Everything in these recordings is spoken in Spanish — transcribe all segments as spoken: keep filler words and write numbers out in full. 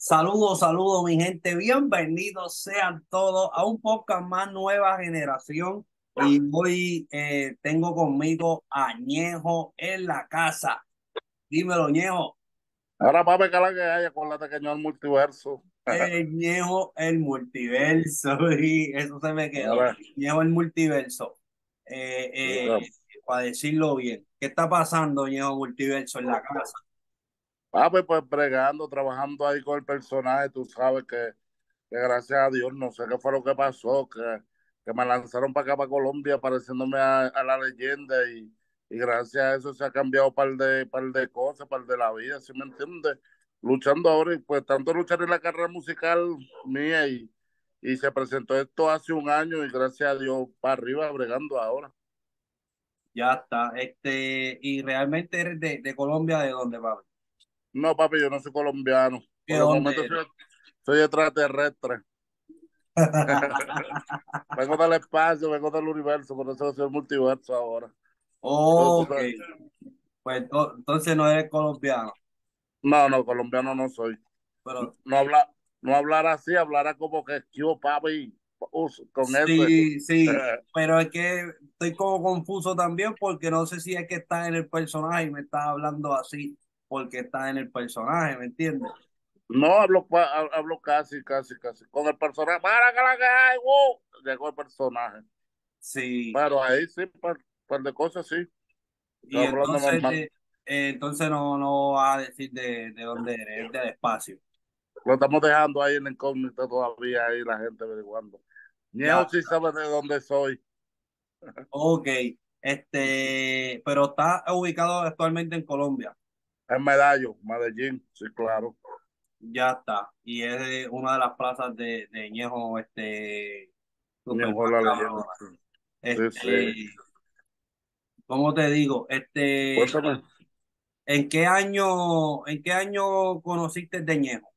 Saludos, saludos, mi gente. Bienvenidos sean todos a un podcast más nueva generación. Y hoy eh, tengo conmigo a Ñejo en la casa. Dímelo, Ñejo. Ahora, papi, que la que hay, acuérdate que no es el multiverso. El Ñejo, el multiverso. Y eso se me quedó. Ahora, Ñejo, el multiverso. Eh, eh, para decirlo bien. ¿Qué está pasando, Ñejo Multiverso, en la casa? papi, pues bregando, trabajando ahí con el personaje, tú sabes que, que gracias a Dios, no sé qué fue lo que pasó, que, que me lanzaron para acá, para Colombia, pareciéndome a, a la leyenda y, y gracias a eso se ha cambiado un par de, par de cosas, par de la vida, ¿sí me entiendes? Luchando ahora y pues tanto luchar en la carrera musical mía y, y se presentó esto hace un año y gracias a Dios para arriba, bregando ahora. Ya está. Este, y realmente eres de, de Colombia, ¿de dónde, papi? No, papi, yo no soy colombiano. ¿De Por el dónde momento eres? soy, soy extraterrestre. Vengo del espacio, vengo del universo, por eso soy el multiverso ahora. Tú- tú Ok, sabes. pues to- entonces no eres colombiano, No, no, colombiano no soy. pero No habla, no hablar así, hablará como que yo, papi, us- con ese. sí, sí, pero es que estoy como confuso también porque no sé si es que está en el personaje y me está hablando así porque está en el personaje, ¿me entiendes? No hablo, pa- ha- hablo casi, casi, casi. Con el personaje, para que la que hay, ¡wow! Llegó el personaje. Sí, Pero ahí sí, par, par de cosas sí. Estoy y hablando entonces, normal. de, eh, entonces no, no vas a decir de, de dónde eres, es del espacio. Lo estamos dejando ahí en incógnita todavía, ahí la gente averiguando. Ñejo Ya, sí sabe de dónde soy, ok, este, pero está ubicado actualmente en Colombia. en Medallo, Medellín, sí, claro. Ya está. Y es de una de las plazas de, de Ñejo, este, super Ñejo más la leyenda. cabrona. Sí, sí. Este, ¿cómo te digo? Este, Cuéntame. ¿en qué año, en qué año conociste de Ñejo?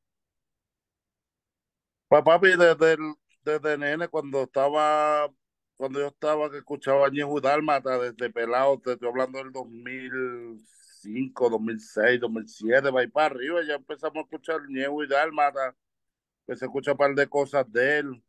Pues papi, desde, el- desde nene, cuando estaba, cuando yo estaba que escuchaba Ñejo y Dálmata, desde pelado, te estoy hablando del dos mil cinco, dos mil seis, dos mil siete, va y para arriba, ya empezamos a escuchar Ñejo y Dálmata, que se escucha un par de cosas de él.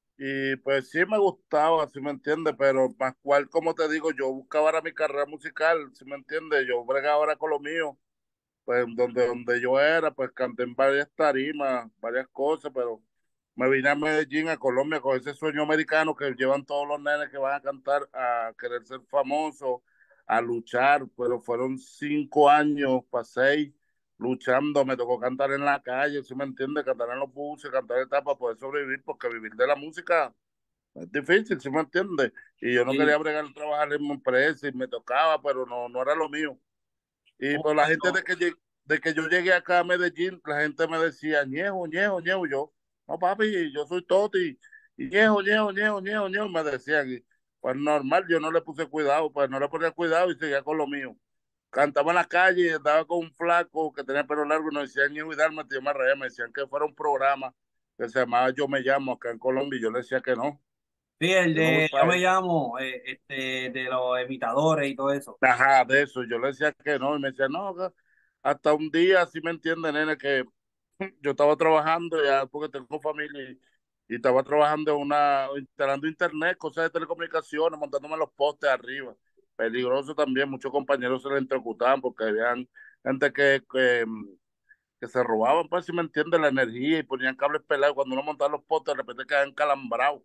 Y pues sí me gustaba, ¿sí me entiende? Pero más cual, como te digo, yo buscaba ahora mi carrera musical, ¿sí me entiende? Yo bregaba ahora con lo mío, pues donde, donde yo era, pues canté en varias tarimas, varias cosas, pero me vine a Medellín, a Colombia, con ese sueño americano que llevan todos los nenes que van a cantar, a querer ser famosos, a luchar, pero fueron cinco años, para seis, luchando, me tocó cantar en la calle, ¿sí me entiende? Cantar en los buses, cantar en etapas, poder sobrevivir, porque vivir de la música es difícil, ¿sí me entiendes? Y yo no quería Sí. bregar trabajar en una empresa y me tocaba, pero no, no era lo mío. Y Oh, pues la gente pero, de que, lleg- de que yo llegué acá a Medellín, la gente me decía, Ñejo, Ñejo, Ñejo, yo, no papi, yo soy Toti, y Ñejo, Ñejo, Ñejo, Ñejo, Ñejo, me decían, y pues normal, yo no le puse cuidado, pues no le ponía cuidado y seguía con lo mío. Cantaba en la calle y andaba con un flaco que tenía pelo largo y nos decían Ñejo y Dalma, yo me reía, me decían que fuera un programa que se llamaba Yo Me Llamo acá en Colombia, y yo le decía que no, sí, el yo no voy de, yo para me eso. llamo, eh, este, de los imitadores y todo eso. Ajá, de eso, yo le decía que no, y me decía, no, que hasta un día, si me entiende, nene, que yo estaba trabajando ya porque tengo familia y, y estaba trabajando en una, instalando internet, cosas de telecomunicaciones, montándome los postes arriba. Peligroso también, muchos compañeros se le electrocutaban porque habían gente que, que, que se robaban, pues si me entiende, la energía y ponían cables pelados. Cuando uno montaba los postes, de repente quedaban calambrados.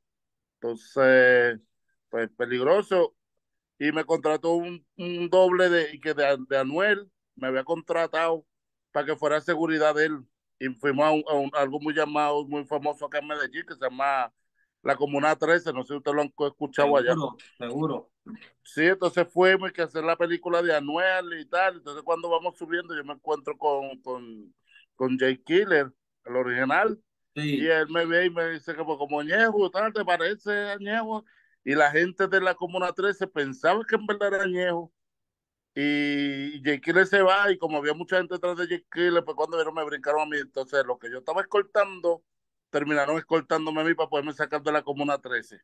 Entonces, pues peligroso. Y me contrató un, un doble de, y que de, de Anuel, me había contratado para que fuera seguridad de él. Y fuimos a, un- a un- algo muy llamado, muy famoso acá en Medellín, que se llama la Comuna trece, no sé si ustedes lo han escuchado allá. Seguro, seguro. Sí, entonces fuimos y que hacer la película de Anuel y tal. Entonces cuando vamos subiendo yo me encuentro con, con, con Jay Killer, el original. Y Sí. él me ve y me dice que pues, como Ñejo, tal, ¿te parece a Ñejo? Y la gente de la Comuna trece pensaba que en verdad era Ñejo. Y Jay Killer se va y como había mucha gente detrás de Jay Killer, pues cuando vieron me brincaron a mí. Entonces lo que yo estaba escoltando, terminaron escoltándome a mí para poderme sacar de la Comuna trece.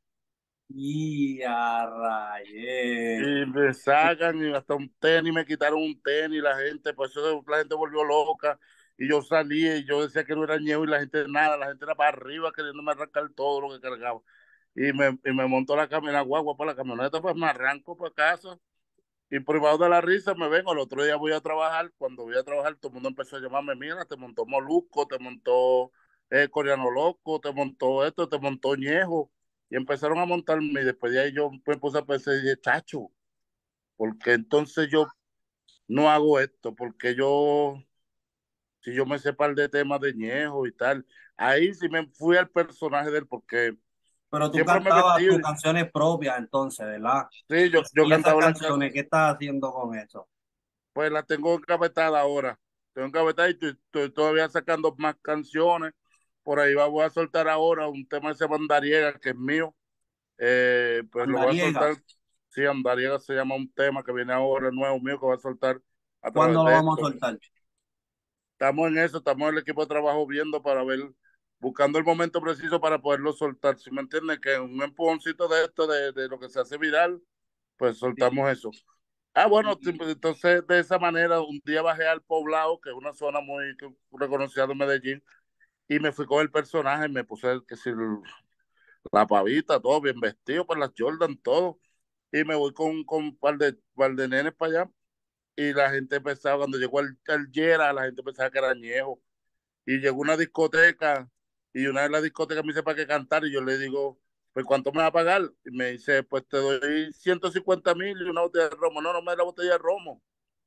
Y a rayé. Y me sacan y hasta un tenis, me quitaron un tenis, la gente, pues eso la gente volvió loca. y yo salía y yo decía que no era Ñejo y la gente nada, la gente era para arriba queriéndome arrancar todo lo que cargaba. Y me, y me montó la camioneta, guagua para la camioneta, pues me arranco para casa y privado de la risa me vengo. El otro día voy a trabajar, cuando voy a trabajar todo el mundo empezó a llamarme, mira, te montó Molusco, te montó eh, Coreano Loco, te montó esto, te montó Ñejo. Y empezaron a montarme y después de ahí yo me puse a pensar, y dije, chacho, porque entonces yo no hago esto, porque yo, si yo me sé par de temas de Ñejo y tal, ahí sí me fui al personaje de él, porque Pero tú siempre me he cantabas vestido, tus canciones propias entonces, ¿verdad? sí, yo, yo Y esas cantaba las canciones, ¿qué estás haciendo con eso? pues la tengo engavetada ahora. Tengo engavetada y estoy, estoy todavía sacando más canciones. Por ahí va, voy a soltar ahora un tema de ese Andariega, que es mío. Eh, pues lo voy a Andariega, soltar. Sí, Andariega se llama un tema que viene ahora nuevo mío que voy a soltar a través ¿cuándo lo de vamos a esto. soltar? Estamos en eso, estamos en el equipo de trabajo viendo para ver, buscando el momento preciso para poderlo soltar. Si me entiendes, que un empujoncito de esto, de, de lo que se hace viral, pues Sí. soltamos eso. Ah, bueno, t- Y pues, entonces de esa manera un día bajé al Poblado, que es una zona muy que- reconocida de Medellín, y me fui con el personaje, me puse que si el- la pavita, todo bien vestido, pues las Jordan, todo, y me voy con, con un par de, par de nenes para allá, y la gente pensaba, cuando llegó el, el Yera, la gente pensaba que era Ñejo, y llegó una discoteca, y una de las discotecas me dice para qué cantar, y yo le digo, pues ¿cuánto me va a pagar? Y me dice, pues te doy ciento cincuenta mil y una botella de romo. No, no me da la botella de romo.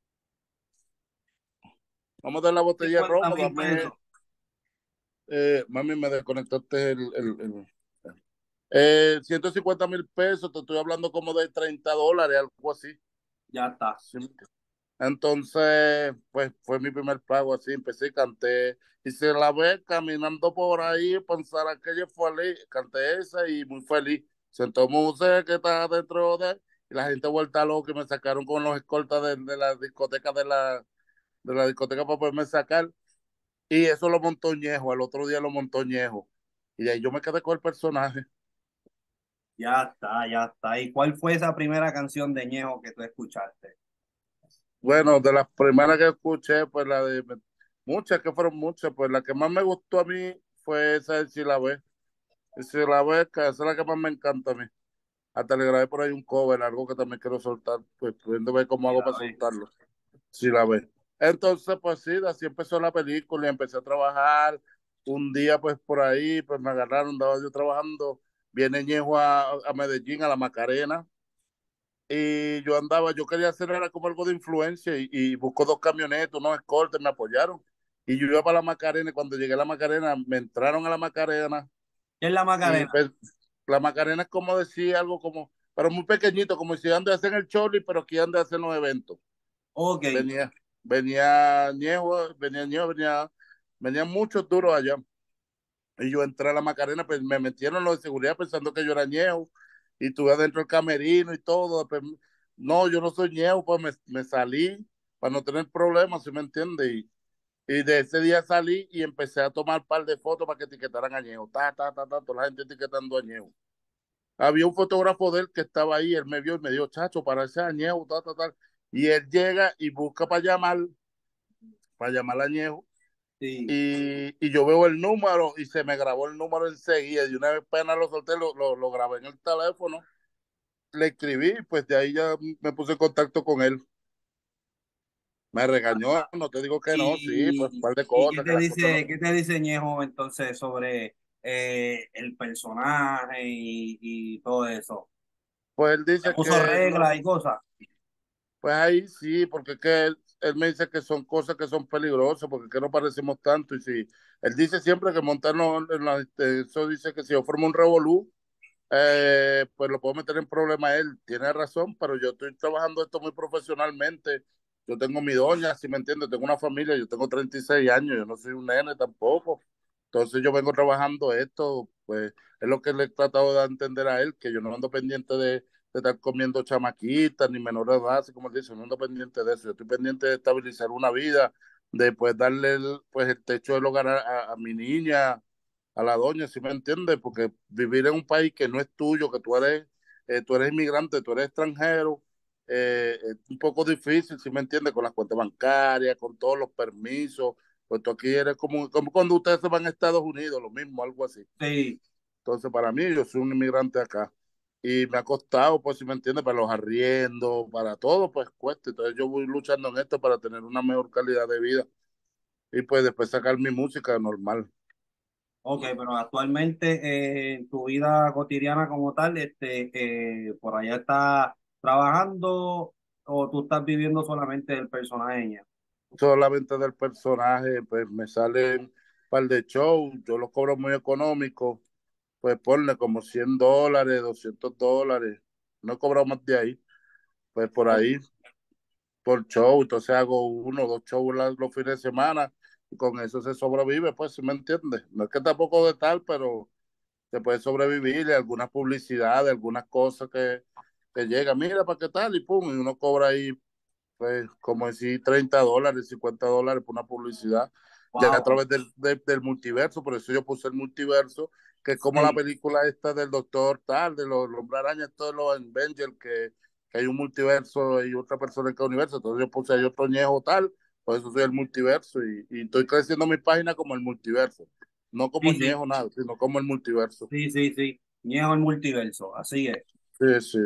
Vamos a dar la botella de cincuenta romo, mil dame, pesos. eh, mami, me desconectaste el, el, el- eh, ciento cincuenta mil pesos, te estoy hablando como de treinta dólares, algo así. Ya está. Sí. Entonces, pues fue mi primer pago así, empecé y canté. Y se la ve caminando por ahí, pensar aquella fue feliz, canté esa y muy feliz. Sentó música que estaba dentro de él, y la gente vuelta loca y me sacaron con los escoltas de, de la discoteca de la, de la discoteca para poderme sacar. Y eso lo montó Ñejo, al otro día lo montó Ñejo. Y de ahí yo me quedé con el personaje. Ya está, ya está. ¿Y cuál fue esa primera canción de Ñejo que tú escuchaste? Bueno, de las primeras que escuché, pues la de muchas, que fueron muchas, pues la que más me gustó a mí fue esa de Si la ves. Si la ves, que esa es la que más me encanta a mí. Hasta le grabé por ahí un cover, algo que también quiero soltar, pues pudiendo ver cómo Sí, hago la para ve. soltarlo. Si la ves. Entonces, pues sí, así empezó la película y empecé a trabajar. Un día, pues por ahí, pues me agarraron, andaba yo trabajando. Viene Ñejo a, a Medellín, a la Macarena. Y yo andaba, yo quería hacer era como algo de influencia y, y busco dos camionetas, unos escoltas, me apoyaron. Y yo iba para la Macarena y cuando llegué a la Macarena, me entraron a la Macarena ¿Qué es la y Macarena? pues, la Macarena es como decir algo como, pero muy pequeñito, como si ande a hacer el Choli, pero aquí ande a hacer los eventos. Ok. Venía, venía Ñejo, venía Ñejo, venía, venían muchos duros allá. Y yo entré a la Macarena, pues me metieron los de seguridad pensando que yo era Ñejo y estuve adentro del camerino y todo. Pues, no, yo no soy Ñejo, pues me, me salí para no tener problemas, ¿sí me entiende? Y, y de ese día salí y empecé a tomar un par de fotos para que etiquetaran a Ñejo. Ta, ta, ta, ta, toda la gente etiquetando a Ñejo. Había un fotógrafo de él que estaba ahí, él me vio y me dijo, chacho, parece a Ñejo, ta, ta, ta. Y él llega y busca para llamar, para llamar a Ñejo Sí. y, y yo veo el número y se me grabó el número enseguida. Y una vez pena lo solté, lo, lo, lo grabé en el teléfono, le escribí, pues de ahí ya me puse en contacto con él. Me regañó, no te digo que no, sí, pues un ¿Y, par de y qué cosas, que te las cosas no. dice, qué te dice Ñejo entonces sobre eh, el personaje y, y todo eso? Pues él ¿Te dice puso que, no, reglas y cosas? pues ahí sí, porque es que él, él me dice que son cosas que son peligrosas, porque que no parecemos tanto. Y si él dice siempre que montarnos en la, este, eso dice que si yo formo un revolú, eh, pues lo puedo meter en problema él. Tiene razón, pero yo estoy trabajando esto muy profesionalmente. Yo tengo mi doña, si me entiendes, tengo una familia, yo tengo treinta y seis años, yo no soy un nene tampoco. Entonces yo vengo trabajando esto, pues es lo que le he tratado de entender a él, que yo no ando pendiente de, de estar comiendo chamaquitas ni menores de edad, así como él dice, no ando pendiente de eso. Yo estoy pendiente de estabilizar una vida, de pues darle el, pues, el techo del hogar a, a, a mi niña, a la doña, ¿sí me entiendes? Porque vivir en un país que no es tuyo, que tú eres, eh, tú eres inmigrante, tú eres extranjero, eh, es un poco difícil, ¿sí me entiendes? Con las cuentas bancarias, con todos los permisos. Pues tú aquí eres como, como cuando ustedes se van a Estados Unidos, lo mismo, algo así. Sí. Entonces, para mí, yo soy un inmigrante acá. Y me ha costado, pues, si me entiendes, para los arriendos, para todo, pues cuesta. Entonces, yo voy luchando en esto para tener una mejor calidad de vida y pues después sacar mi música normal. Ok, pero actualmente eh, en tu vida cotidiana como tal, este, eh, por allá estás trabajando o tú estás viviendo solamente el personaje de Ñejo. Solamente del personaje, pues me salen un par de shows, yo los cobro muy económico, pues ponle como cien dólares, doscientos dólares, no he cobrado más de ahí, pues por Ok, ahí, por show, entonces hago uno o dos shows la- los fines de semana y con eso se sobrevive, pues, ¿si me entiendes? No es que tampoco de tal, pero se puede sobrevivir de algunas publicidades, algunas cosas que, que llegan, mira, ¿para qué tal? Y pum, y uno cobra ahí, pues, como decir, treinta dólares, cincuenta dólares por una publicidad, ya a wow, través del, del, del multiverso, por eso yo puse el multiverso, que es como la sí, película esta del Doctor Tal, de los Hombre Araña, todos los Avengers, que, que hay un multiverso y otra persona en cada universo, entonces yo puse ahí otro Ñejo Tal, por eso soy el multiverso, y, y estoy creciendo mi página como el multiverso, no como sí, sí, Ñejo nada, sino como el multiverso. sí, sí, sí, Ñejo el multiverso, así es. Sí, sí.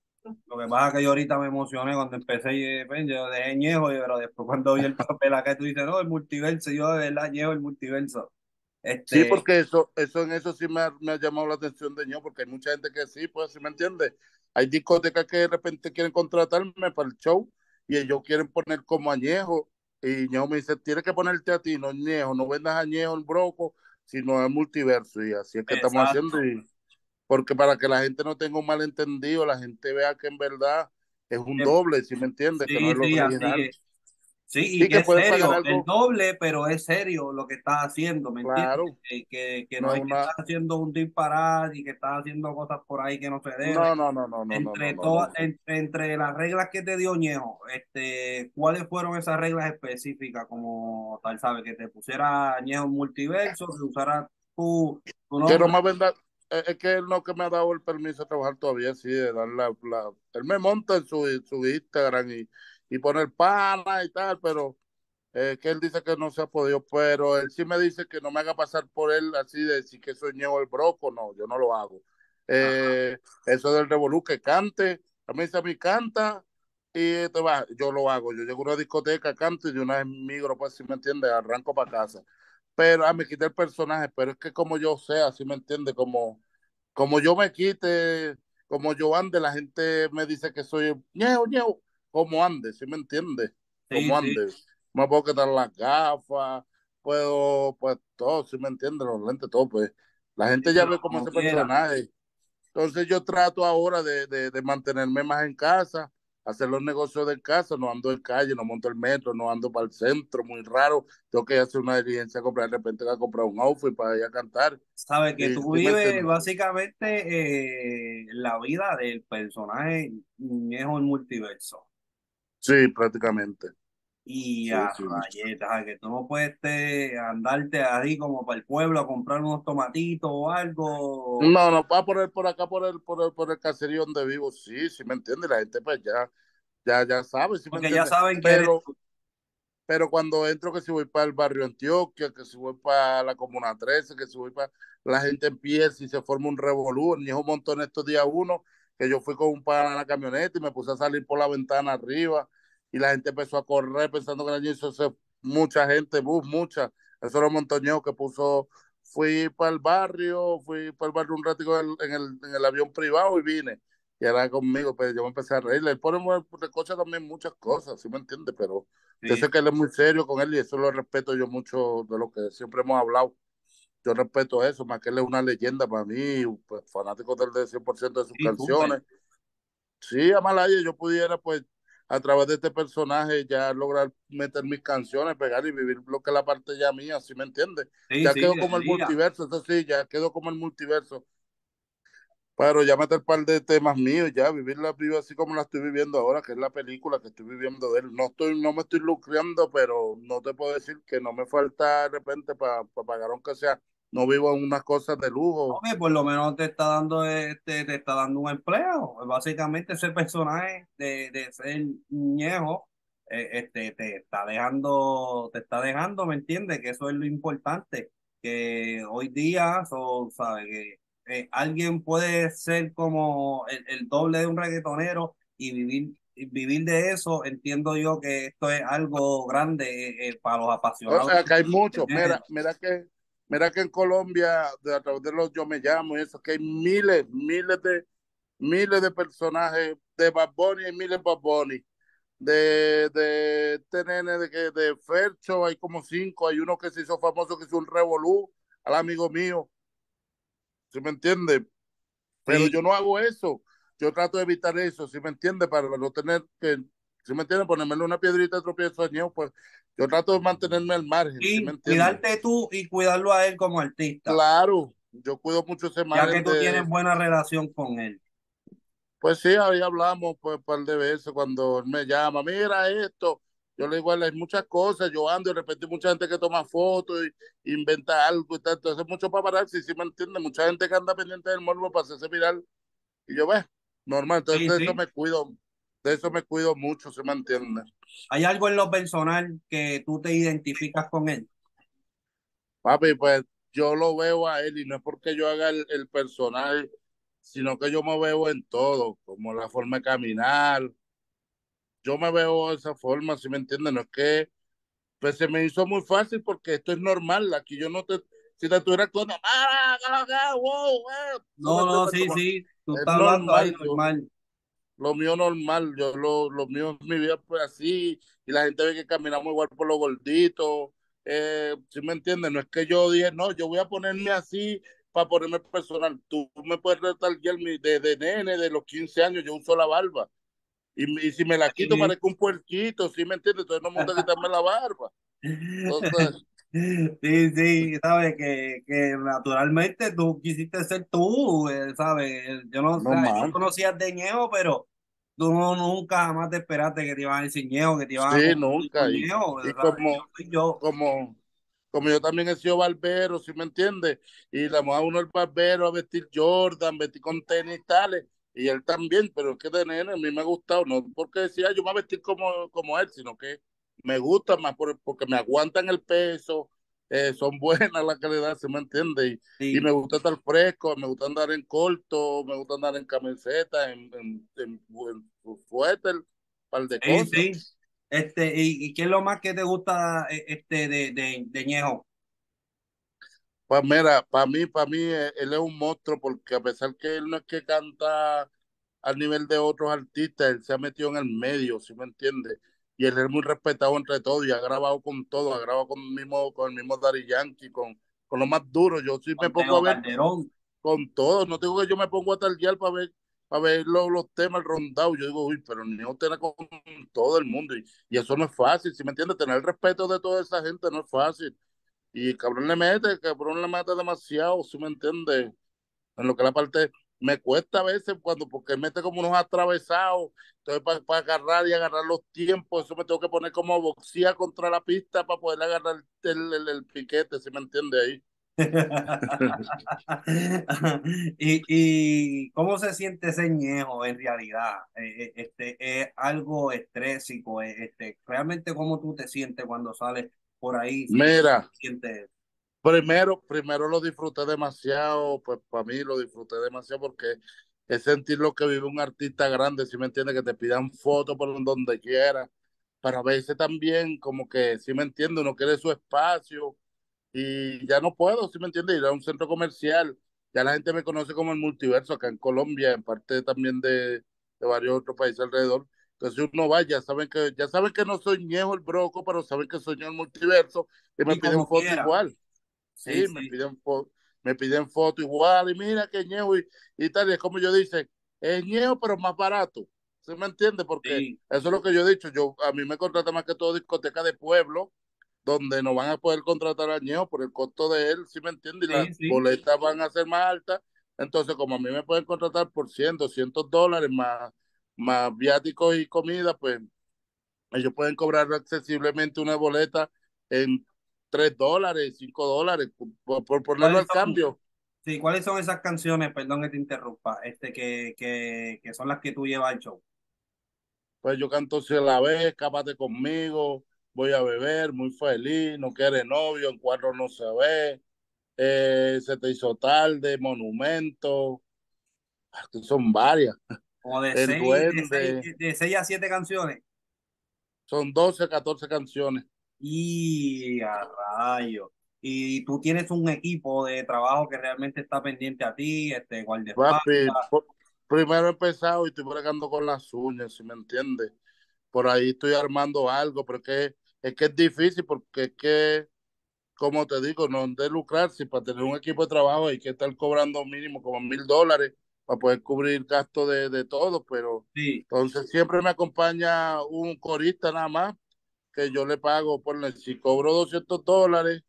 Lo que pasa es que yo ahorita me emocioné cuando empecé y eh, ven, yo dejé Ñejo, y- pero después cuando vi el papel acá tú dices, no, el multiverso, yo de verdad Ñejo el multiverso. Sí, Este, porque eso, eso en eso sí me ha, me ha llamado la atención de ño, porque hay mucha gente que sí, pues sí me entiende. Hay discotecas que de repente quieren contratarme para el show y ellos quieren poner como añejo. Y ño me dice, tienes que ponerte a ti, no añejo, no vendas añejo el broco, sino el multiverso. Y así es que estamos haciendo. exacto. Y, porque para que la gente no tenga un malentendido, la gente vea que en verdad es un Eh, doble, ¿sí me entiende? Que no Sí, es lo sí, así original. es. Sí, y Sí, que que es pueden pagar serio, el algo, doble, pero es serio lo que estás haciendo, ¿me entiendes? claro, Que, que, que no no es es que una... estás haciendo un disparate y que estás haciendo cosas por ahí que no se deben. No, no, no, no, no, no, no, Entre no, todas, no. entre, entre las reglas que te dio Ñejo, este, ¿cuáles fueron esas reglas específicas como tal, sabes? Que te pusiera Ñejo multiverso, que usara tu, tu Que no nombre. me venda, eh, es que él no que me ha dado el permiso de trabajar todavía, sí, de dar la, la- él me monta en su, su Instagram y, y pone pana y tal, pero eh, que él dice que no se ha podido, pero él sí me dice que no me haga pasar por él así de decir que soy Ñejo el Broco, no, yo no lo hago. Ajá. Eh, eso del revolú, que cante, a mí se me canta y te va, yo lo hago, yo llego a una discoteca, canto y de una vez migro, pues si me entiendes, arranco para casa. Pero ah, me quité el personaje, pero es que como yo sea, ¿sí me entiende? Como, como yo me quite, como yo ande, la gente me dice que soy ñeo, ñeo, como ande, ¿sí me entiende? Sí, Como sí, ande. Me puedo quitar las gafas, puedo, pues todo, ¿sí me entiende? Los lentes, todo, pues. La sí, gente ya pero ve como como ese quiera. personaje. Entonces yo trato ahora de, de, de mantenerme más en casa, hacer los negocios de casa, no ando en calle, no monto el metro, no ando para el centro, muy raro. Tengo que hacer una diligencia, comprar, de repente voy a comprar un outfit para ir a cantar. Sabes que Y tú sí me vives entiendes. básicamente eh, la vida del personaje Ñejo el multiverso. Sí, prácticamente. Y Sí, a sí. rayetas, a que tú no puedes este, andarte ahí como para el pueblo a comprar unos tomatitos o algo, No, no, va por el, por acá, por el, por el, por el caserío donde vivo, sí, sí me entiende. La gente pues ya, ya, ya sabe, sí me porque ya entiende. saben que eres Pero tú. Pero cuando entro, que si voy para el barrio Antioquia, que si voy para la Comuna trece, que si voy para... La gente empieza y se forma un revolú. El viejo montó en estos días uno, que yo fui con un pan a la camioneta y me puse a salir por la ventana arriba y la gente empezó a correr pensando que era allí eso se- mucha gente, bus, mucha. Eso era un montoñeo que puso... Fui para el barrio, fui para el barrio un ratico en el, en el, en el avión privado y vine. Y era conmigo, pues yo me empecé a reír. Le ponemos de coche también muchas cosas, ¿sí me entiende? Pero yo Sí, sé que él es muy serio con él y eso lo respeto yo mucho de lo que siempre hemos hablado. Yo respeto eso, más que él es una leyenda para mí, pues, fanático del de cien por ciento de sus sí, súper. canciones. Sí, Amalaya, yo pudiera, pues, a través de este personaje ya lograr meter mis canciones, pegar y vivir lo que es la parte ya mía, ¿sí me entiendes? Sí, Ya sí, quedó como el debería. multiverso, eso sí, ya quedó como el multiverso. Pero ya meter un par de temas míos, ya vivir la vida así como la estoy viviendo ahora, que es la película que estoy viviendo de él. No estoy, no me estoy lucrando, pero no te puedo decir que no me falta de repente para pagar aunque sea. No vivo en unas cosas de lujo. Ok, por lo menos te está dando este, te está dando un empleo. Básicamente ese personaje de, de ser Ñejo eh, este, te está dejando, te está dejando, ¿me entiendes? Que eso es lo importante, que hoy día, so, sabe, que eh, alguien puede ser como el, el doble de un reggaetonero y vivir, y vivir de eso. Entiendo yo que esto es algo grande eh, eh, para los O apasionados sea, que hay del muchos. Mira, género. mira que, mira que en Colombia, de, a través de los Yo Me Llamo y eso, que hay miles, miles de, miles de personajes de Bad Bunny y miles de Bad Bunny. De, de este nene de, que, de Fercho, hay como cinco. Hay uno que se hizo famoso, que hizo un revolú al amigo mío. ¿Sí me entiende? Pero Sí, yo no hago eso. Yo trato de evitar eso, ¿sí me entiende? Para no tener que, ¿sí me entiende? Ponerme una piedrita de tropiezo añejo, pues yo trato de mantenerme al margen, ¿sí me sí, entiende? cuidarte tú y cuidarlo a él como artista, Claro, yo cuido mucho ese ya que margen tú tienes de, buena relación con él. pues sí, ahí hablamos pues un par de veces cuando él me llama, mira esto, yo le digo, a él, hay muchas cosas, yo ando y de repente hay mucha gente que toma fotos y inventa algo y tal, entonces mucho paparazzi, ¿sí me entiende? Mucha gente que anda pendiente del morbo para hacerse viral. Y yo, ve, normal, entonces Sí, de eso sí. me cuido, de eso me cuido mucho, ¿se me entiende? ¿Hay algo en lo personal que tú te identificas con él? Papi, pues yo lo veo a él y no es porque yo haga el, el personaje, sino que yo me veo en todo, como la forma de caminar, yo me veo de esa forma, ¿sí me entiende? No es que, pues se me hizo muy fácil porque esto es normal, aquí yo no te, si te estuviera actuando, ¡ah, ah, ah, wow, eh! ¿Sí me No, no, entiendes? sí, Como, sí. Tú es estás hablando ahí normal, yo, normal. lo mío normal, yo lo, lo mío es mi vida pues así, y la gente ve que caminamos igual por los gorditos, eh, ¿sí me entiendes? No es que yo dije, no, yo voy a ponerme así para ponerme personal, tú me puedes retar de, de nene, de los quince años, yo uso la barba, y, y si me la Sí, quito sí. parezco un puerquito, ¿sí me entiendes? Entonces no me gusta quitarme la barba, entonces, Sí, sí, sabes que, que naturalmente tú quisiste ser tú, eh, sabes. Yo no, no sabes, yo man, conocía de Ñejo, pero tú no, nunca jamás te esperaste que te iban a decir Ñejo, que te iban a sí, confundir nunca, con y, Ñejo, y ¿sabes? Yo como, soy yo. como como yo también he sido barbero, ¿sí me entiendes? Y la a uno el barbero a vestir Jordan, vestir con tenis y tales, y él también, pero es que de nene a mí me ha gustado, no porque decía yo me voy a vestir como, como él, sino que me gusta más por, porque me aguantan el peso, eh, son buenas la calidad, ¿sí me entiende? Y, y Sí, me gusta estar fresco, me gusta andar en corto, me gusta andar en camiseta, en, en, en, en suéter, un par de sí, cosas. sí. Este, y, ¿y qué es lo más que te gusta eh, este de, de, de Ñejo? Pues mira, para mí, para mí, eh, él es un monstruo porque a pesar que él no es que canta al nivel de otros artistas, él se ha metido en el medio, ¿sí me entiendes? Y él es muy respetado entre todos y ha grabado con todo, ha grabado con el mismo, con el mismo Daddy Yankee, con, con lo más duro. Yo sí me Con pongo a Tego ver Calderón. con todo, no digo que yo me pongo a tallar para ver, para ver los, los temas, el rondado. Yo digo, uy, pero ni tener con todo el mundo y, y eso no es fácil, ¿sí me entiendes? Tener el respeto de toda esa gente no es fácil. Y el cabrón le mete, el cabrón le mete demasiado, ¿sí me entiende? En lo que la parte me cuesta a veces cuando, porque él mete como unos atravesados, entonces para, para agarrar y agarrar los tiempos, eso me tengo que poner como boxía contra la pista para poder agarrar el, el, el piquete, ¿sí me entiende ahí? y, y cómo se siente ese ñejo en realidad. Eh, eh, este, es algo estrésico. eh, Este, realmente cómo tú te sientes cuando sales por ahí. Mira, Sientes, primero, primero lo disfruté demasiado, pues para mí lo disfruté demasiado porque es sentir lo que vive un artista grande, ¿sí me entiende? Que te pidan fotos por donde quiera, para verse también como que, ¿sí me entiende? Uno quiere su espacio y ya no puedo, ¿sí me entiende? Ir a un centro comercial, ya la gente me conoce como el multiverso acá en Colombia, en parte también de, de varios otros países alrededor. Entonces uno va, ya saben que, ya saben que no soy Ñejo el Broco, pero saben que soy yo el multiverso y me y piden como foto quiera. igual. Sí, Sí, me sí, piden foto, me piden foto igual, y mira que Ñejo y, y tal, y es como yo dice, es Ñejo, pero más barato. ¿Sí me entiende? Porque sí, eso es lo que yo he dicho. Yo, a mí me contrata más que todo discoteca de pueblo, donde no van a poder contratar a Ñejo por el costo de él, ¿sí me entiende? Y las sí, sí. boletas van a ser más altas. Entonces, como a mí me pueden contratar por cien, doscientos dólares más, más viáticos y comida, pues ellos pueden cobrar accesiblemente una boleta en tres dólares, cinco dólares, por, por ponerlo ¿Cuáles al son, cambio. sí, cuáles son esas canciones, perdón que te interrumpa, este, que, que, que son las que tú llevas al show? Pues yo canto si la vez, escápate conmigo, voy a beber, muy feliz, no quiere novio, en cuatro no se ve, eh, se te hizo tarde, monumento, que son varias. Como de El seis, de seis, Duende, de seis a siete canciones. son doce catorce canciones. Y a rayo. Y tú tienes un equipo de trabajo que realmente está pendiente a ti, este Papi, guardaespaldas. po- primero he empezado y estoy bregando con las uñas, si me entiendes. Por ahí estoy armando algo, pero es que, es que es difícil porque es que, como te digo, no de lucrar, si para tener un equipo de trabajo hay que estar cobrando mínimo como mil dólares para poder cubrir gastos de, de todo, pero Sí, entonces siempre me acompaña un corista nada más que yo le pago, por si cobro doscientos dólares,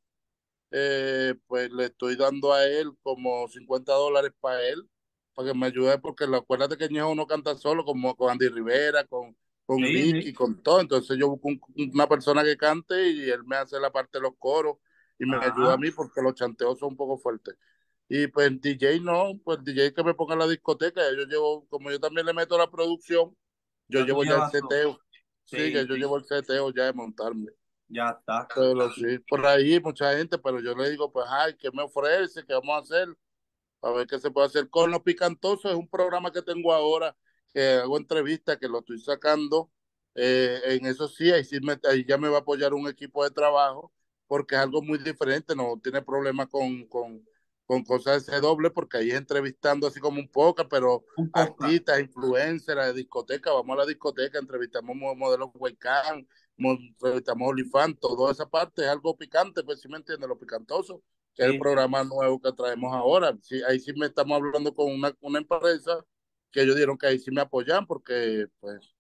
eh, pues le estoy dando a él como cincuenta dólares para él, para que me ayude, porque la acuérdate que Ñejo no canta solo, como con Andy Rivera, con, con sí, Vicky, sí. con todo. Entonces yo busco un- una persona que cante y él me hace la parte de los coros y me ayuda a Ajá. mí porque los chanteos son un poco fuertes. Y pues D J no, pues D J que me ponga en la discoteca, yo llevo, como yo también le meto la producción, yo Ya tú llevo ya el llevas todo. seteo. Sí, ya Sí, yo sí, llevo el seteo ya de montarme. ya está. Pero sí, por ahí mucha gente, pero yo le digo, pues, ay, ¿qué me ofrece? ¿Qué vamos a hacer? A ver qué se puede hacer con Los Picantosos. Es un programa que tengo ahora, que hago entrevistas, que lo estoy sacando. Eh, en eso sí, ahí sí me, ahí ya me va a apoyar un equipo de trabajo, porque es algo muy diferente, no tiene problema con, con, con cosas de ese doble, porque ahí es entrevistando así como un poco, pero Un podcast. artistas, influencers, de discoteca, vamos a la discoteca, entrevistamos mo- modelos webcam, mo- entrevistamos OnlyFans, toda esa parte es algo picante, pues sí me entiende, lo picantoso, que es el Sí, sí. programa nuevo que traemos ahora. Sí, ahí sí me estamos hablando con una, una empresa que ellos dieron que ahí sí me apoyan porque pues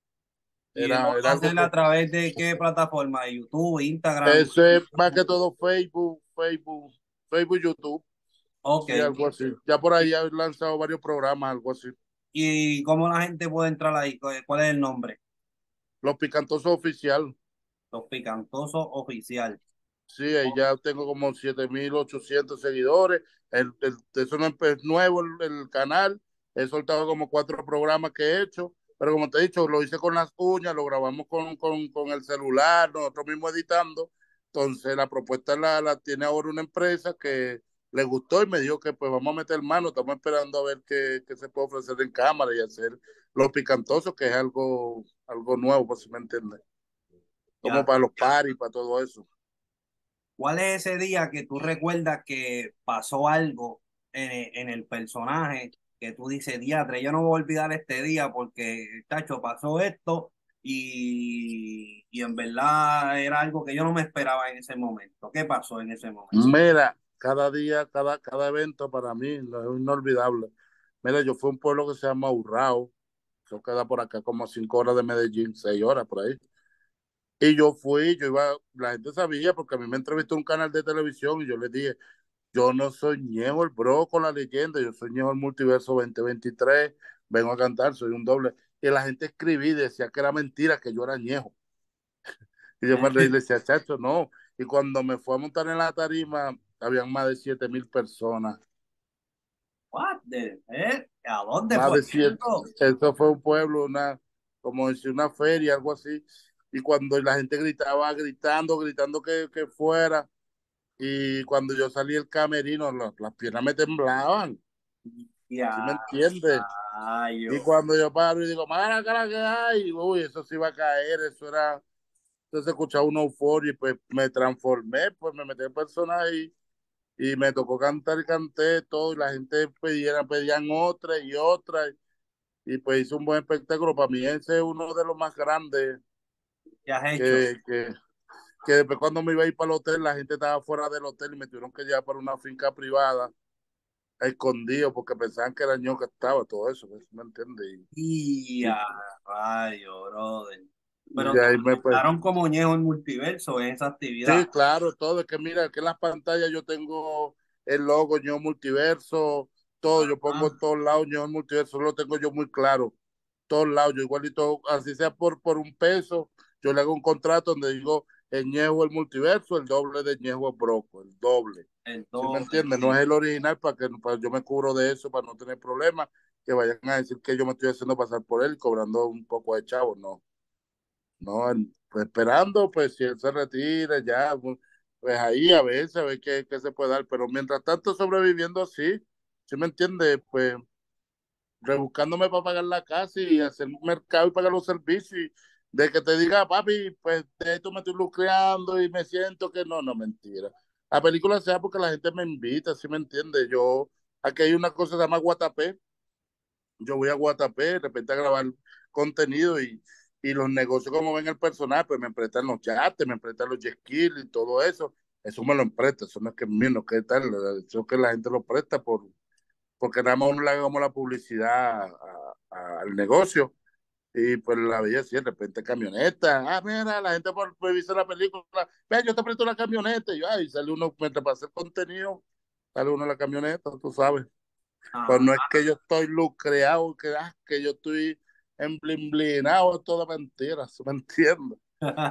¿Y lo era, vas era a algo hacer que... a través de qué plataforma? ¿De YouTube, Instagram? Eso es más que todo Facebook, Facebook, Facebook, YouTube, Ok. sí, algo así. Ya por ahí he lanzado varios programas, algo así. ¿Y cómo la gente puede entrar ahí? ¿Cuál es el nombre? Los Picantosos Oficial, Los Picantosos Oficial. sí, ahí ya tengo como siete mil ochocientos seguidores. El, el, eso no es nuevo el, el canal. He soltado como cuatro programas que he hecho, pero como te he dicho, lo hice con las uñas, lo grabamos con, con, con el celular, nosotros mismos editando. Entonces la propuesta la, la tiene ahora una empresa que le gustó y me dijo que pues vamos a meter mano, estamos esperando a ver qué, qué se puede ofrecer en cámara y hacer los picantosos, que es algo, algo nuevo, por si me entiendes. Como Ya. para los paris, para todo eso. ¿Cuál es ese día que tú recuerdas que pasó algo en, en el personaje que tú dices, diatre, yo no voy a olvidar este día porque, tacho, pasó esto y, y en verdad era algo que yo no me esperaba en ese momento? ¿Qué pasó en ese momento? Mira, cada día, cada, cada evento para mí no es inolvidable. Mira, yo fui a un pueblo que se llama Urrao, eso queda por acá como cinco horas de Medellín, seis horas por ahí. Y yo fui, yo iba, la gente sabía porque a mí me entrevistó un canal de televisión y yo les dije, yo no soy Ñejo el Bro con la leyenda, yo soy Ñejo el Multiverso dos mil veintitrés, vengo a cantar, soy un doble. Y la gente escribí y decía que era mentira, que yo era Ñejo. Y yo me reí y le decía, chacho, no. Y cuando me fue a montar en la tarima, habían más de siete mil personas. What the heck? ¿A dónde Más fue de siete. eso? Eso fue un pueblo, una, como decir, una feria, algo así. Y cuando la gente gritaba, gritando, gritando que, que fuera. Y cuando yo salí del camerino, la- las piernas me temblaban. ¿Sí me Ya, entiendes? Y rayo. cuando yo paro y digo, mala cara que hay, uy, eso sí iba a caer, eso era. Entonces escuchaba una euforia y pues me transformé, pues me metí en personaje y me tocó cantar y canté todo y la gente pedía, pedían otra y otra y pues hice un buen espectáculo. Para mí ese es uno de los más grandes ¿Qué has hecho? que, que, que después cuando me iba a ir para el hotel la gente estaba fuera del hotel y me tuvieron que llevar para una finca privada escondido porque pensaban que era yo que estaba, todo eso, ¿ves? ¿Me entiendes? Y Y, y, a rayo, brother. y Pero de te ahí me pues, presentaron como Ñejo en multiverso en esa sí, actividad. claro, todo. Es que mira, que en las pantallas yo tengo el logo Ñejo Multiverso, todo. Yo pongo Ajá. en todos lados Ñejo Multiverso, lo tengo yo muy claro. Todos lados, yo igualito, así sea por, por un peso, yo le hago un contrato donde digo el Ñejo el Multiverso, el doble de Ñejo el Broco, el doble. El ¿Sí me doble, entiendes? No sí. es el original para que para yo me cubro de eso, para no tener problemas, que vayan a decir que yo me estoy haciendo pasar por él cobrando un poco de chavo, no. no, en- pues esperando, pues si él se retira ya, pues pues ahí a veces a ver qué, qué se puede dar, pero mientras tanto sobreviviendo así, ¿sí me entiende? Pues rebuscándome para pagar la casa y hacer mercado y pagar los servicios. Y de que te diga, papi, pues de esto me estoy lucrando y me siento que no, no, mentira. La película sea porque la gente me invita, ¿sí me entiende? Yo, aquí hay una cosa que se llama Guatapé. Yo voy a Guatapé, de repente a grabar contenido y, y los negocios, como ven el personal, pues me prestan los yates, me prestan los jet skis y todo eso. Eso me lo presta, eso no es que es mío, no es que tal, eso es que la gente lo presta por, porque nada más uno le hagamos la publicidad a- a- al negocio. Y pues la veía así, de repente camioneta. Ah, mira, la gente por revisar la película. Ve, yo te presto la camioneta. Y, yo, ay, sale uno, mientras para hacer contenido, sale uno en la camioneta, tú sabes. Pues no es Ajá. que yo estoy lucreado, que, ah, que yo estoy emblinblinado, es toda mentira, ¿sí me entiendes?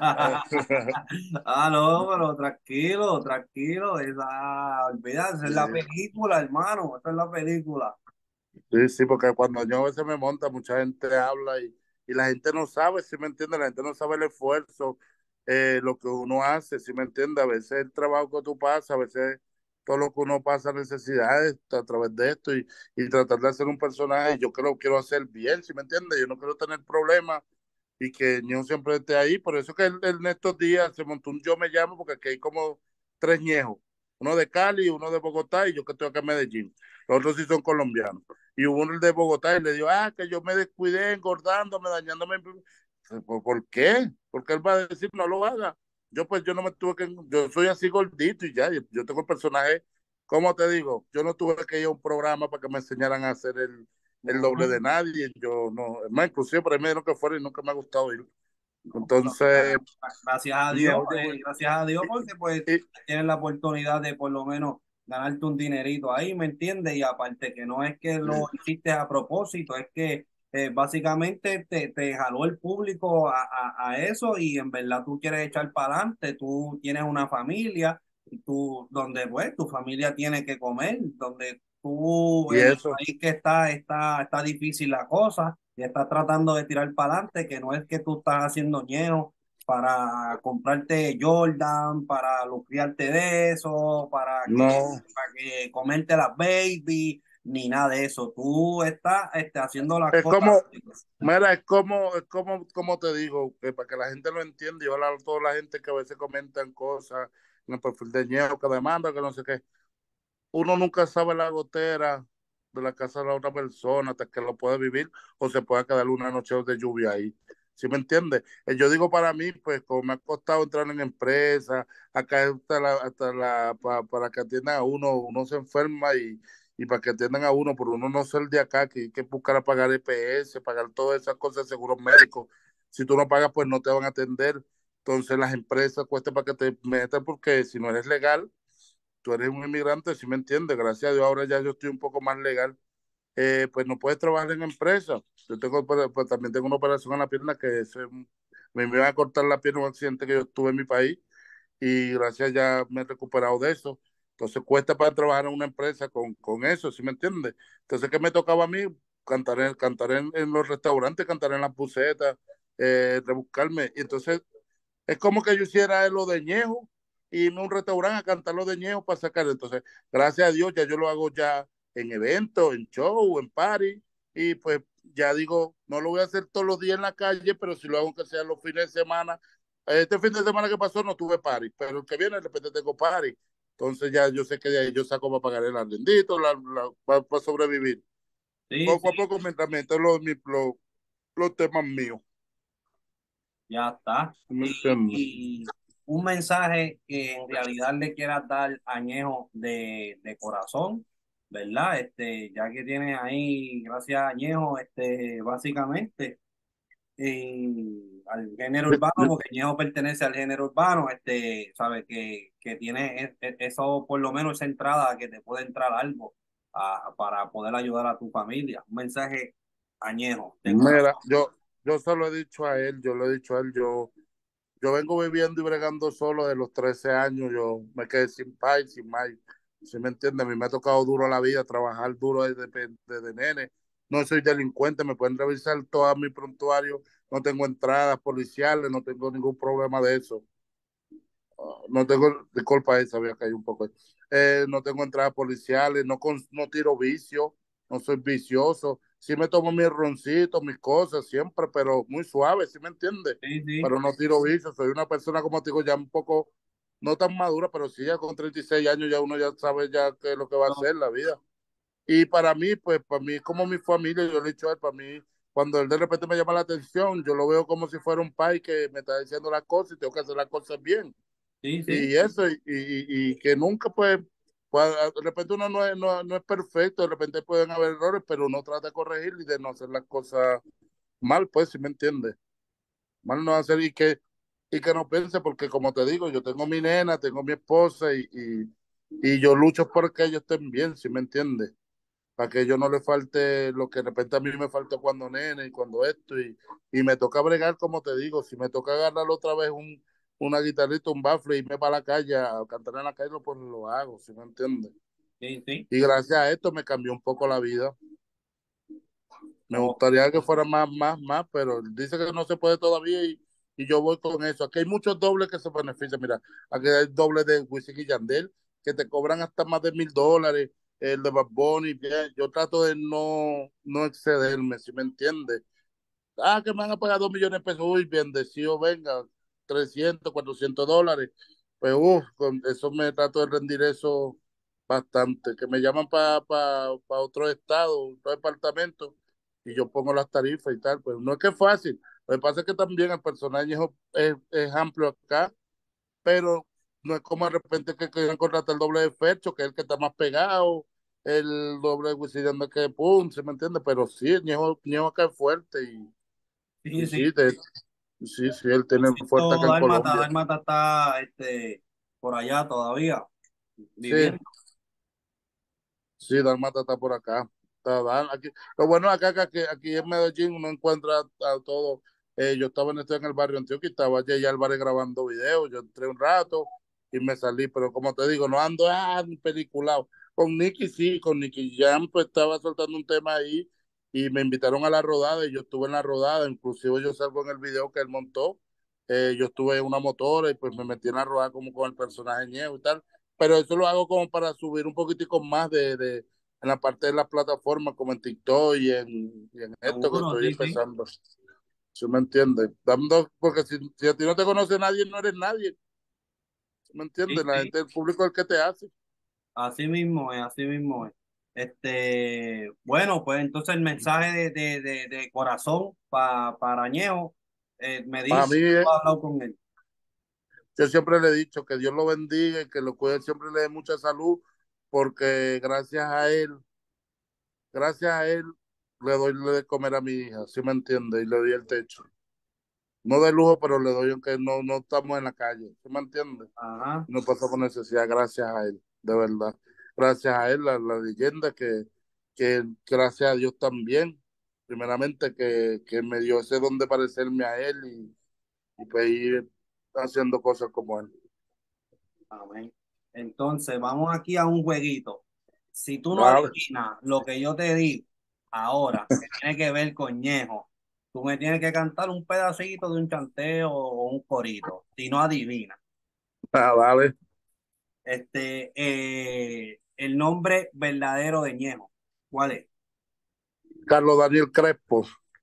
Ah, no, pero tranquilo, tranquilo. Esa, olvídate, esa es la película, hermano. Esa es la película. Sí, sí, porque cuando yo a veces me monta, mucha gente habla y, y la gente no sabe, ¿sí me entiende? La gente no sabe el esfuerzo, eh, lo que uno hace, ¿sí me entiende? A veces el trabajo que tú pasas, a veces todo lo que uno pasa, necesidades a través de esto y, y tratar de hacer un personaje, yo que lo quiero hacer bien, ¿sí me entiende? Yo no quiero tener problemas y que Ñejo siempre esté ahí. Por eso que él, él en estos días se montó un Yo Me Llamo, porque aquí hay como tres Ñejos, uno de Cali, uno de Bogotá y yo que estoy acá en Medellín. Los otros sí son colombianos. Y hubo uno de Bogotá y le dijo, ah, que yo me descuidé engordándome, dañándome. ¿Por, por qué? Porque él va a decir, no lo haga. Yo pues yo no me tuve que, yo soy así gordito y ya, yo, yo tengo el personaje, ¿cómo te digo? Yo no tuve que ir a un programa para que me enseñaran a hacer el, el doble de Ujú. nadie. Yo no, es más, inclusive para mí me dijeron que fuera y nunca me ha gustado ir. No, pero mira, Entonces, gracias a Dios, no, yo eh, voy. gracias a Dios, porque pues Y, y, tienes la oportunidad de por lo menos ganarte un dinerito ahí, ¿me entiendes? Y aparte que no es que lo hiciste a propósito, es que eh, básicamente te, te jaló el público a, a, a eso y en verdad tú quieres echar para adelante, tú tienes una familia, y tú, donde pues tu familia tiene que comer, donde tú y en el eso, país que está, está, está difícil la cosa y estás tratando de tirar para adelante, que no es que tú estás haciendo ñeo para comprarte Jordan, para lucrarte de eso, para que, no. para que comerte las baby, ni nada de eso. Tú estás este, haciendo las Es cosas. como, mira, es como, es como, como te digo, que para que la gente lo entienda, y hablar a toda la gente que a veces comentan cosas en el perfil de Ñejo, que demanda, que no sé qué. Uno nunca sabe la gotera de la casa de la otra persona hasta que lo puede vivir o se pueda quedar una noche de lluvia ahí. ¿Sí me entiendes? Eh, Yo digo para mí, pues como me ha costado entrar en empresas, acá hasta la, hasta la, pa- para que atiendan a uno, uno se enferma y, y para que atiendan a uno, por uno no ser de acá, que hay que buscar a pagar E P S, pagar todas esas cosas de seguros médicos. Si tú no pagas, pues no te van a atender. Entonces las empresas cuestan para que te metan porque si no eres legal, tú eres un inmigrante, si me entiendes, gracias a Dios ahora ya yo estoy un poco más legal, eh, pues no puedes trabajar en empresa. Yo tengo, pues, pues, también tengo una operación en la pierna que se, me, me iba a cortar la pierna en un accidente que yo tuve en mi país y gracias ya me he recuperado de eso. Entonces cuesta para trabajar en una empresa con, con eso, ¿sí me entiendes? Entonces, ¿qué me tocaba a mí? Cantar en, cantar en, en los restaurantes, cantar en las bucetas, eh, rebuscarme. Y entonces es como que yo hiciera lo de Ñejo y irme a un restaurante a cantar lo de Ñejo para sacar. Entonces, gracias a Dios, ya yo lo hago ya en eventos, en show, en party. Y pues ya digo, no lo voy a hacer todos los días en la calle, pero si lo hago que sea los fines de semana. Este fin de semana que pasó no tuve party, pero el que viene de repente tengo party. Entonces ya yo sé que de ahí yo saco para pagar el arrendito, la, la, para, para sobrevivir. Sí, Poco sí, a poco mientras meto los, mis- los, los temas míos. ya está. ¿Sí? ¿Me Y, entiendes? y un mensaje que en realidad le quieras dar a Añejo de, de corazón, ¿verdad? Este, ya que tienes ahí, gracias a Añejo, este, básicamente. Y al género urbano, porque Ñejo pertenece al género urbano, este, sabe que, que tiene e- e- eso, por lo menos esa entrada, que te puede entrar algo a- para poder ayudar a tu familia. Un mensaje añejo, de Mira, corazón. yo, yo se lo he dicho a él, yo le he dicho a él, yo, yo vengo viviendo y bregando solo de los trece años, yo me quedé sin pai, sin mai, ¿si me entiende? A mí me ha tocado duro la vida, trabajar duro desde, pe- desde nene, no soy delincuente, me pueden revisar todo mi prontuario no tengo entradas policiales, no tengo ningún problema de eso. No tengo, disculpa ahí, sabía que hay un poco. Eh, no tengo entradas policiales, no, con, no tiro vicio, no soy vicioso. Sí me tomo mis roncitos, mis cosas siempre, pero muy suave, ¿sí me entiendes? Sí, sí. Pero no tiro vicio, soy una persona, como te digo, ya un poco, no tan madura, pero sí, ya con treinta y seis años ya uno ya sabe ya qué es lo que va a No, hacer la vida. Y para mí, pues, para mí, como mi familia, yo le he dicho a él, para mí, cuando él de repente me llama la atención, yo lo veo como si fuera un pai que me está diciendo las cosas y tengo que hacer las cosas bien. sí, sí. Y eso, y, y, y que nunca, pues, pues, de repente uno no es, no, no es perfecto, de repente pueden haber errores, pero uno trata de corregir y de no hacer las cosas mal, pues, si me entiendes. Mal no hacer y que, y que no piense, porque como te digo, yo tengo mi nena, tengo mi esposa y, y, y yo lucho por que ellos estén bien, si me entiendes, para que yo no le falte lo que de repente a mí me faltó cuando nene y cuando esto, y, y me toca bregar, como te digo, si me toca agarrar otra vez un, una guitarrita, un bafle y irme para la calle a cantar en la calle, pues lo hago, si me entiendes. Sí, sí. Y gracias a esto me cambió un poco la vida. Me Oh, gustaría que fuera más, más, más, pero dice que no se puede todavía y, y yo voy con eso. Aquí hay muchos dobles que se benefician. Mira, aquí hay dobles de Wisin y Yandel que te cobran hasta más de mil dólares. El de Bad Bunny, bien, yo trato de no, no excederme, si me entiendes. Ah, que me van a pagar dos millones de pesos. Uy, bendecido, venga, trescientos cuatrocientos dólares. Pues, uff, con eso me trato de rendir eso bastante. Que me llaman para pa, pa otro estado, otro departamento, y yo pongo las tarifas y tal. Pues no es que es fácil. Lo que pasa es que también el personaje es, es, es amplio acá, pero no es como de repente que quieren contratar el doble de Fercho, que es el que está más pegado, el doble de Wisin y Yandel que pum, ¿se me entiende? Pero sí, el Ñejo, Ñejo acá es fuerte y y sí, sí. sí, de, sí, sí, él tiene fuerte Siento acá en Dálmata, Colombia. Dálmata está este, por allá todavía Sí, viviendo. sí, Dalmata está por acá. Está, Dan- aquí. Lo bueno acá que aquí, aquí en Medellín uno encuentra a todo. Eh, yo estaba en, estoy en el barrio Antioquia y estaba allá ya Álvarez grabando videos. Yo entré un rato y me salí, pero como te digo, no ando ah, ni peliculado. Con Nicky sí, con Nicky Jam pues estaba soltando un tema ahí y me invitaron a la rodada y yo estuve en la rodada. Inclusive yo salgo en el video que él montó. Eh, yo estuve en una motora y pues me metí en la rodada como con el personaje Ñejo y tal, pero eso lo hago como para subir un poquitico más de, de en la parte de las plataformas como en TikTok y en, y en esto que Seguro, estoy sí, sí. empezando. ¿Sí me entiendes? Dando, porque si, si a ti no te conoce nadie, no eres nadie. ¿Sí me Sí, entiendes? La sí. gente, el público es el que te hace. Así mismo es, así mismo es. Este, bueno, pues entonces el mensaje de, de, de, de corazón pa, para Añejo, eh, me Para dice, mí, tú eh, has hablado con él. yo siempre le he dicho que Dios lo bendiga y que lo cuide, siempre le dé mucha salud, porque gracias a él, gracias a él, le doy de comer a mi hija, ¿sí me entiende? Y le doy el techo. No de lujo, pero le doy aunque no, no estamos en la calle, ¿sí me entiende? Ajá. No pasamos necesidad gracias a él, de verdad. Gracias a él, la, la leyenda que, que gracias a Dios también, primeramente que, que me dio ese don de parecerme a él y, y pues ir haciendo cosas como él. Amén. Entonces, vamos aquí a un jueguito. Si tú no ¿Sabes? adivinas lo que yo te digo ahora, que tiene que ver con Ñejo, tú me tienes que cantar un pedacito de un chanteo o un corito. Si no adivinas. Ah, vale. Este, eh, el nombre verdadero de Ñejo, ¿cuál es? Carlos Daniel Crespo,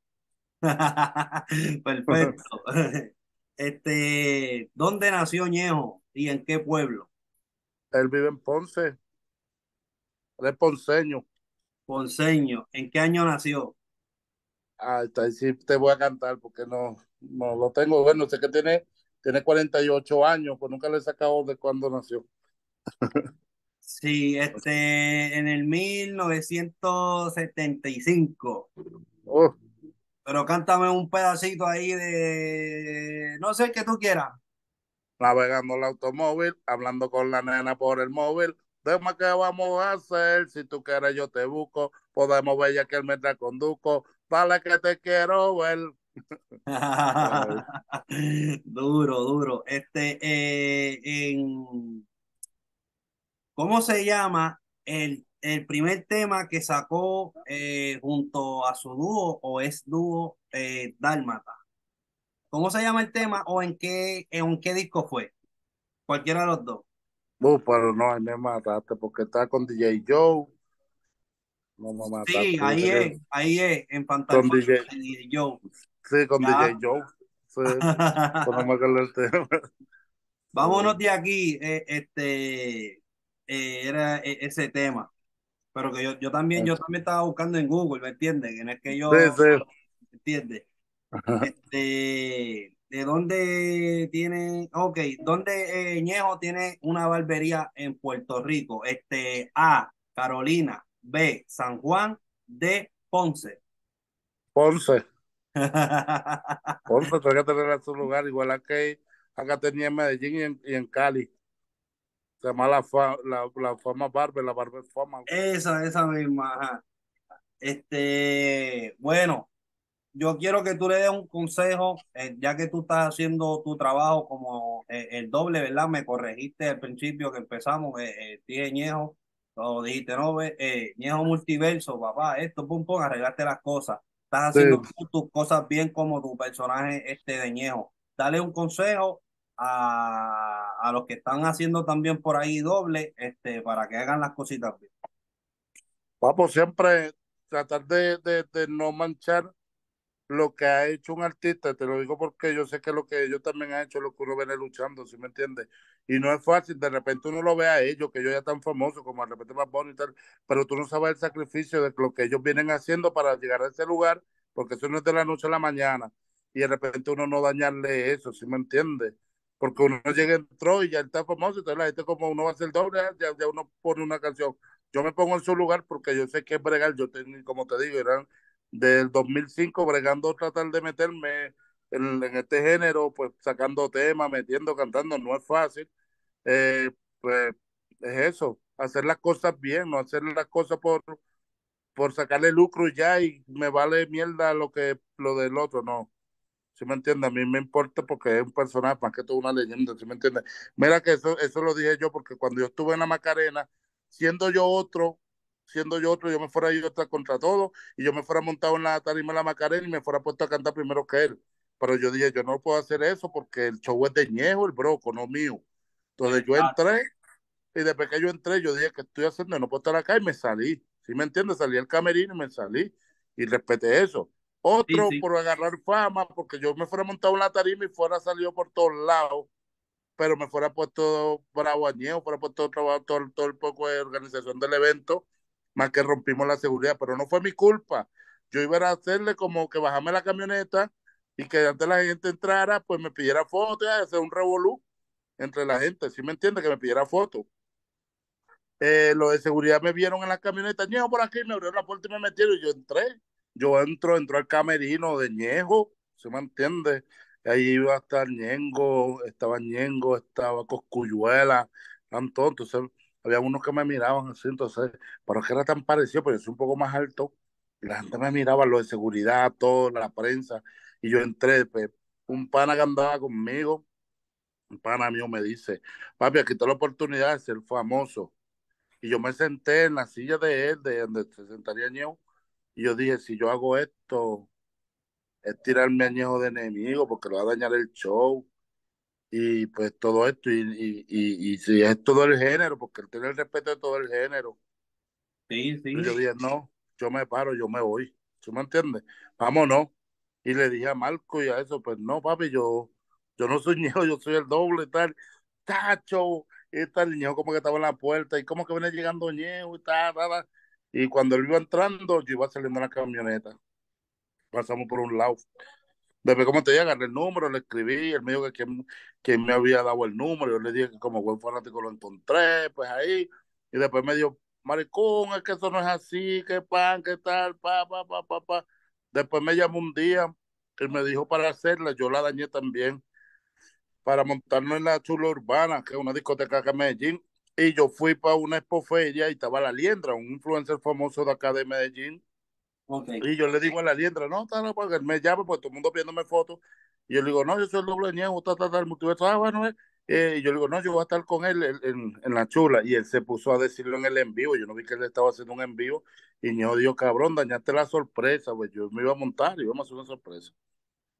Perfecto. Este, ¿dónde nació Ñejo y en qué pueblo? él vive en Ponce, él es ponceño. Ponceño. ¿En qué año nació? Ah, está ahí sí te voy a cantar porque no, no lo tengo. Bueno, sé que tiene, tiene cuarenta y ocho años, pues nunca le he sacado de cuándo nació. Sí, este, en el mil novecientos setenta y cinco. Oh, Pero cántame un pedacito ahí de, no sé, qué tú quieras. navegando el automóvil, hablando con la nena por el móvil. Dime qué vamos a hacer, si tú quieres yo te busco, podemos ver ya que él mientras conduzco, dale que te quiero ver. Ay, Duro, duro. Este, eh, en, ¿cómo se llama el, el primer tema que sacó eh, junto a su dúo o es dúo eh, Dálmata? ¿Cómo se llama el tema o en qué, en qué disco fue? Cualquiera de los dos. Uh, pero no, ahí me mataste porque está con D J Joe. No me Sí, mataste. Dice ahí que es, ahí es, en con Fantasma D J, de Joe. sí, con D J Ya. Joe. Sí, pues no me acuerdo el tema. Vámonos de aquí, eh, este, eh, era eh, ese tema. Pero que yo, yo también, yo también estaba buscando en Google, ¿me entiendes? Que no es que Sí, yo, sí. ¿me entiendes? Este, ¿de dónde tiene, ok, dónde eh, Ñejo tiene una barbería en Puerto Rico? Este, A, Carolina, B, San Juan, D, Ponce. Ponce. Ponce, tiene que tener su lugar, igual que acá tenía en Medellín y en, y en Cali. Se llama la, fa, la, la fama Barber, la Barber Fama, algo así. Esa, esa misma, ajá. Este, bueno. Yo quiero que tú le des un consejo, eh, ya que tú estás haciendo tu trabajo como eh, el doble, ¿verdad? Me corregiste al principio que empezamos, eh, eh, dije Ñejo, o dijiste, no, ve, eh, Ñejo Multiverso, papá, esto, pum, pum, arreglaste las cosas. Estás Sí, haciendo tú tus cosas bien como tu personaje este de Ñejo. Dale un consejo a, a los que están haciendo también por ahí doble, este, para que hagan las cositas bien. vamos siempre tratar de, de, de no manchar lo que ha hecho un artista, te lo digo porque yo sé que lo que ellos también han hecho es lo que uno viene luchando, ¿sí me entiendes? Y no es fácil, de repente uno lo ve a ellos, que ellos ya están famosos, como de repente más Bunny y tal, pero tú no sabes el sacrificio de lo que ellos vienen haciendo para llegar a ese lugar, porque eso no es de la noche a la mañana, y de repente uno no dañarle eso, ¿sí me entiendes? Porque uno llega, entró y ya está famoso, entonces la gente como uno va a hacer doble, ya, ya uno pone una canción. Yo me pongo en su lugar porque yo sé que es bregar, yo tengo, como te digo, eran del dos mil cinco bregando tratar de meterme en, en este género, pues sacando temas, metiendo, cantando, no es fácil. Eh, pues es eso, hacer las cosas bien, no hacer las cosas por, por sacarle lucro y ya, y me vale mierda lo que lo del otro, no. ¿Sí me entiendes? A mí me importa porque es un personaje, más que todo una leyenda, ¿sí me entiendes? Mira que eso, eso lo dije yo porque cuando yo estuve en la Macarena, siendo yo otro, siendo yo otro, yo me fuera yo otra contra todo y yo me fuera montado en la tarima de la Macarena y me fuera puesto a cantar primero que él. Pero yo dije, yo no puedo hacer eso porque el show es de Ñejo, el broco, no mío. Entonces yo Exacto. entré y después que yo entré, yo dije, ¿qué estoy haciendo? No puedo estar acá y me salí. ¿Sí me entiendes? Salí al camerino y me salí y respeté eso. Sí, Otro sí, por agarrar fama, porque yo me fuera montado en la tarima y fuera salido por todos lados, pero me fuera puesto bravo añejo, fuera puesto trabajo todo, todo el poco de organización del evento, más que rompimos la seguridad, pero no fue mi culpa. Yo iba a hacerle como que bajarme la camioneta y que antes la gente entrara, pues me pidiera fotos y hacer un revolú entre la gente, ¿sí me entiende? Que me pidiera fotos. Eh, los de seguridad me vieron en la camioneta, Ñejo por aquí, me abrieron la puerta y me metieron y yo entré. Yo entro, entro al camerino de Ñejo, ¿se me entiende? Ahí iba a estar Ñengo, estaba Ñengo, estaba Coscuyuela, tan tontos. Entonces, había unos que me miraban así, entonces, pero es que era tan parecido, pero yo soy un poco más alto. Y la gente me miraba, lo de seguridad, todo, la prensa. Y yo entré, pues, un pana que andaba conmigo, un pana mío me dice, papi, aquí está la oportunidad de ser famoso. Y yo me senté en la silla de él, de donde se sentaría Ñejo, y yo dije, si yo hago esto, es tirarme a Ñejo de enemigo, porque lo va a dañar el show, y pues todo esto, y, y, y, y si es todo el género, porque él tiene el respeto de todo el género. sí, Y sí. yo dije, no, yo me paro, yo me voy, ¿tú me entiendes? Vámonos. Y le dije a Marco y a eso, pues no, papi, yo, yo no soy Ñejo, yo soy el doble y tal. Tacho, y tal, el Ñejo como que estaba en la puerta, y como que viene llegando Ñejo y tal, tal, tal. Y cuando él iba entrando, yo iba saliendo en la camioneta. Pasamos por un lado. Después, como te dije, agarré el número, le escribí, él me dijo que quién, quién me había dado el número, yo le dije que como buen fanático lo encontré, pues ahí, y después me dijo, maricón, es que eso no es así, que pan, que tal, pa, pa, pa, pa, pa. Después me llamó un día, él me dijo para hacerla, yo la dañé también, para montarnos en la Chula Urbana, que es una discoteca acá en Medellín, y yo fui para una expoferia y estaba la Liendra, un influencer famoso de acá de Medellín, Ok. y yo le digo a la liendra, no, está, no, porque él me llama, pues todo el mundo pidiéndome fotos. Y yo le digo, no, yo soy el doble Ñejo, ta, ta, ta, el multiverso. Ah, bueno, eh. Eh, y yo le digo, no, yo voy a estar con él en, en, en la chula. Y él se puso a decirlo en el en vivo. Yo no vi que él estaba haciendo un en vivo. Y Ñejo dijo, cabrón, dañaste la sorpresa, pues yo me iba a montar y íbamos a hacer una sorpresa.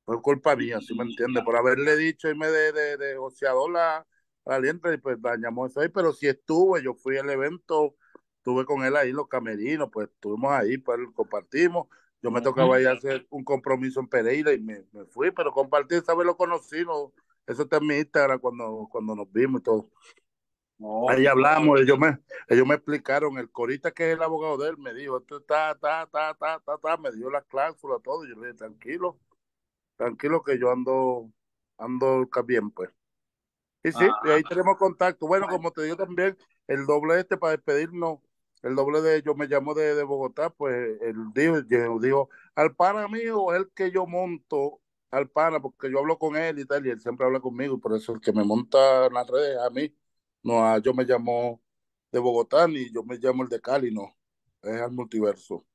Fue culpa mía, ¿sí me entiende? Por haberle dicho irme de, de, de joseador la valiente, y pues dañamos eso ahí, pero si estuve, yo fui al evento, estuve con él ahí en los camerinos, pues estuvimos ahí, pues compartimos. Yo me tocaba ir a hacer un compromiso en Pereira y me, me fui, pero compartí, esa vez lo conocí, no, eso está en mi Instagram cuando, cuando nos vimos y todo. Ok. Ahí hablamos, ellos me, ellos me explicaron, el corista que es el abogado de él me dijo, esto está, está, está, está, está, está, me dio las cláusulas, todo, y yo le dije, tranquilo, tranquilo que yo ando, ando bien, pues. Y sí, y Ah, ahí tenemos contacto. Bueno, bueno. como te digo también, el doble este para despedirnos, el doble de yo me llamo de, de Bogotá, pues él dijo, yo digo, al pana mío, el que yo monto al pana, porque yo hablo con él y tal, y él siempre habla conmigo, por eso el que me monta en las redes a mí, no, a, yo me llamo de Bogotá, ni yo me llamo el de Cali, no, es al multiverso.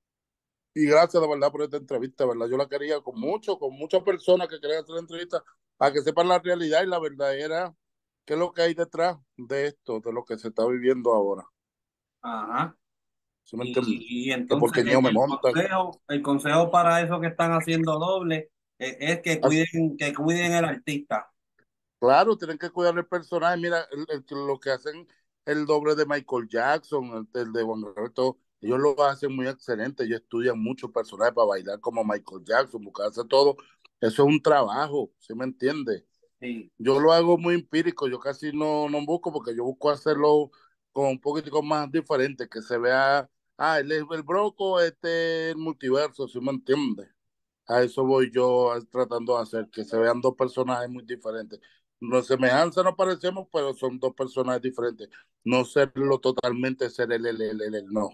Y gracias de verdad por esta entrevista, ¿verdad? Yo la quería con mucho, con muchas personas que querían hacer la entrevista, para que sepan la realidad y la verdadera, qué es lo que hay detrás de esto, de lo que se está viviendo ahora. Ajá. ¿Sí me entiendes? Y, y Que entonces porque el, niños me el montan. consejo, el consejo para eso que están haciendo doble eh, es que Así- cuiden, que cuiden el artista. claro, tienen que cuidar el personaje. Mira, el- el- lo que hacen el doble de Michael Jackson, el, el de Juan Gabriel, todo, ellos lo hacen muy excelente. Ellos estudian muchos personajes para bailar como Michael Jackson, buscarse todo. Eso es un trabajo, ¿sí me entiendes? Sí. Yo lo hago muy empírico, yo casi no, no busco porque yo busco hacerlo con un poquitico más diferente, que se vea, ah, el, el Broco, este el multiverso, ¿sí me entiendes? A eso voy yo a- tratando de hacer, que se vean dos personajes muy diferentes. No semejanza no parecemos, pero son dos personajes diferentes. No serlo totalmente, ser el, el, el, el, el, no.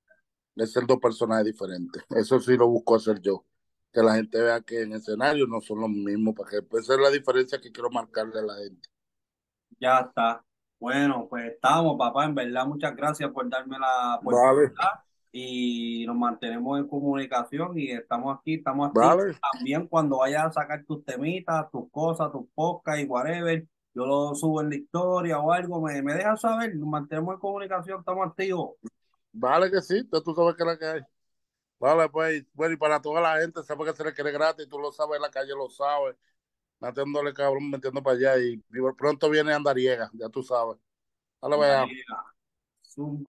Es ser dos personajes diferentes. Eso sí lo busco hacer yo. Que la gente vea que en escenario no son los mismos, para que esa es la diferencia que quiero marcarle a la gente. Ya está. Bueno, pues estamos, papá. En verdad, muchas gracias por darme la Vale, oportunidad y nos mantenemos en comunicación y estamos aquí, estamos activos. vale, También cuando vayas a sacar tus temitas, tus cosas, tus podcasts y whatever, yo lo subo en la historia o algo, me, me dejas saber, nos mantenemos en comunicación, estamos activos. vale que sí, tú, tú sabes que es la que hay. Vale, pues, bueno, y para toda la gente, sabe que se le quiere gratis, tú lo sabes, en la calle lo sabes, metiéndole cabrón, metiendo para allá, y pronto viene Andariega, ya tú sabes. Dale, vaya. María,